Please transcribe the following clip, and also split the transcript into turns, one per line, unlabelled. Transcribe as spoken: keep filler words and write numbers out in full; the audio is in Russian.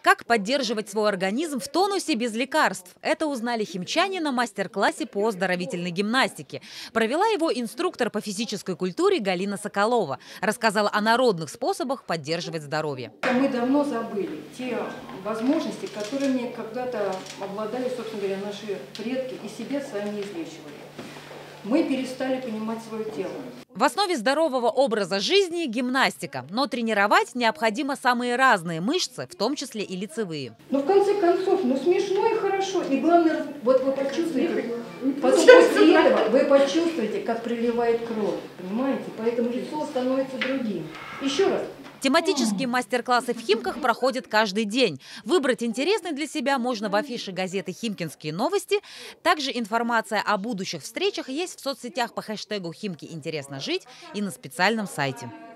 Как поддерживать свой организм в тонусе без лекарств? Это узнали химчане на мастер-классе по оздоровительной гимнастике. Провела его инструктор по физической культуре Галина Соколова. Рассказала о народных способах поддерживать здоровье.
Мы давно забыли те возможности, которыми когда-то обладали, собственно говоря, наши предки и себя сами излечивали. Мы перестали понимать свое тело.
В основе здорового образа жизни – гимнастика. Но тренировать необходимо самые разные мышцы, в том числе и лицевые.
Но в конце концов, ну смешно и хорошо. И главное, вот вы почувствуете, потом после этого вы почувствуете, как приливает кровь. Понимаете? Поэтому лицо становится другим. Еще раз.
Тематические мастер-классы в Химках проходят каждый день. Выбрать интересный для себя можно в афише газеты «Химкинские новости». Также информация о будущих встречах есть в соцсетях по хэштегу «Химки интересно жить» и на специальном сайте.